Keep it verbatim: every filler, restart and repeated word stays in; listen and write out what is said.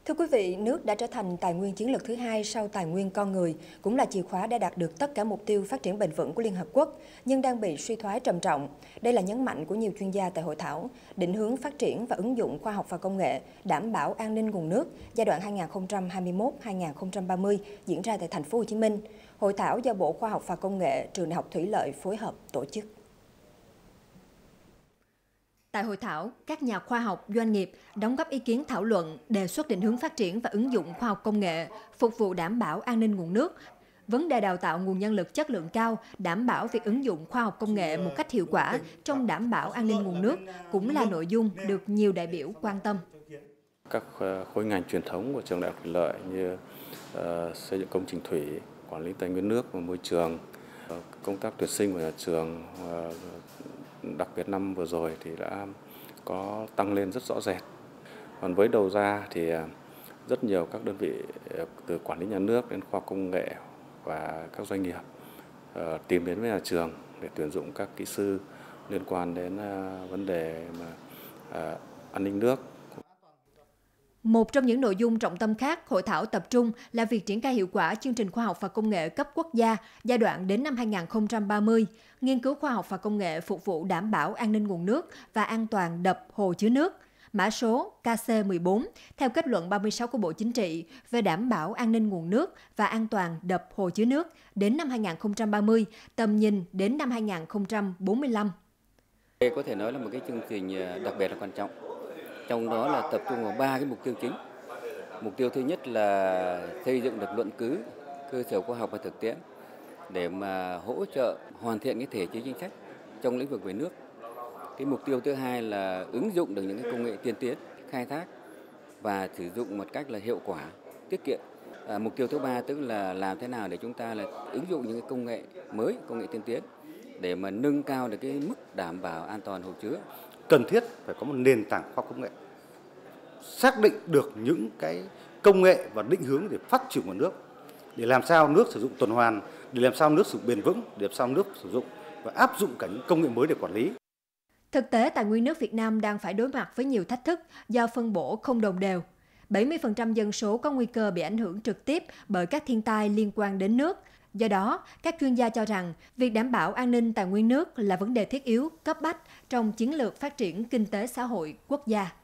Thưa quý vị, nước đã trở thành tài nguyên chiến lược thứ hai sau tài nguyên con người, cũng là chìa khóa để đạt được tất cả mục tiêu phát triển bền vững của Liên Hợp Quốc, nhưng đang bị suy thoái trầm trọng. Đây là nhấn mạnh của nhiều chuyên gia tại hội thảo, định hướng phát triển và ứng dụng khoa học và công nghệ, đảm bảo an ninh nguồn nước giai đoạn hai nghìn không trăm hai mươi mốt đến hai nghìn không trăm ba mươi diễn ra tại thành phố Hồ Chí Minh. Hội thảo do Bộ Khoa học và Công nghệ, Trường Đại học Thủy lợi phối hợp tổ chức. Tại hội thảo, các nhà khoa học, doanh nghiệp đóng góp ý kiến thảo luận, đề xuất định hướng phát triển và ứng dụng khoa học công nghệ, phục vụ đảm bảo an ninh nguồn nước. Vấn đề đào tạo nguồn nhân lực chất lượng cao, đảm bảo việc ứng dụng khoa học công nghệ một cách hiệu quả trong đảm bảo an ninh nguồn nước cũng là nội dung được nhiều đại biểu quan tâm. Các khối ngành truyền thống của Trường Đại học Thủy lợi như uh, xây dựng công trình thủy, quản lý tài nguyên nước và môi trường, uh, công tác tuyển sinh của nhà trường, uh, đặc biệt năm vừa rồi thì đã có tăng lên rất rõ rệt. Còn với đầu ra thì rất nhiều các đơn vị từ quản lý nhà nước đến khoa học công nghệ và các doanh nghiệp tìm đến với nhà trường để tuyển dụng các kỹ sư liên quan đến vấn đề mà an ninh nước. Một trong những nội dung trọng tâm khác, hội thảo tập trung là việc triển khai hiệu quả chương trình khoa học và công nghệ cấp quốc gia giai đoạn đến năm hai nghìn không trăm ba mươi, nghiên cứu khoa học và công nghệ phục vụ đảm bảo an ninh nguồn nước và an toàn đập hồ chứa nước, mã số K C mười bốn theo kết luận ba mươi sáu của Bộ Chính trị về đảm bảo an ninh nguồn nước và an toàn đập hồ chứa nước đến năm hai nghìn không trăm ba mươi, tầm nhìn đến năm hai nghìn không trăm bốn mươi lăm. Đây có thể nói là một cái chương trình đặc biệt là quan trọng. Trong đó là tập trung vào ba cái mục tiêu chính. Mục tiêu thứ nhất là xây dựng được luận cứ, cơ sở khoa học và thực tiễn để mà hỗ trợ hoàn thiện cái thể chế chính sách trong lĩnh vực về nước. Cái mục tiêu thứ hai là ứng dụng được những cái công nghệ tiên tiến, khai thác và sử dụng một cách là hiệu quả, tiết kiệm. À, mục tiêu thứ ba tức là làm thế nào để chúng ta là ứng dụng những cái công nghệ mới, công nghệ tiên tiến để mà nâng cao được cái mức đảm bảo an toàn hồ chứa. Cần thiết phải có một nền tảng khoa học công nghệ, xác định được những cái công nghệ và định hướng để phát triển nguồn nước, để làm sao nước sử dụng tuần hoàn, để làm sao nước sử dụng bền vững, để làm sao nước sử dụng và áp dụng cả những công nghệ mới để quản lý. Thực tế, tài nguyên nước Việt Nam đang phải đối mặt với nhiều thách thức do phân bổ không đồng đều. bảy mươi phần trăm dân số có nguy cơ bị ảnh hưởng trực tiếp bởi các thiên tai liên quan đến nước. Do đó, các chuyên gia cho rằng việc đảm bảo an ninh tài nguyên nước là vấn đề thiết yếu, cấp bách trong chiến lược phát triển kinh tế xã hội quốc gia.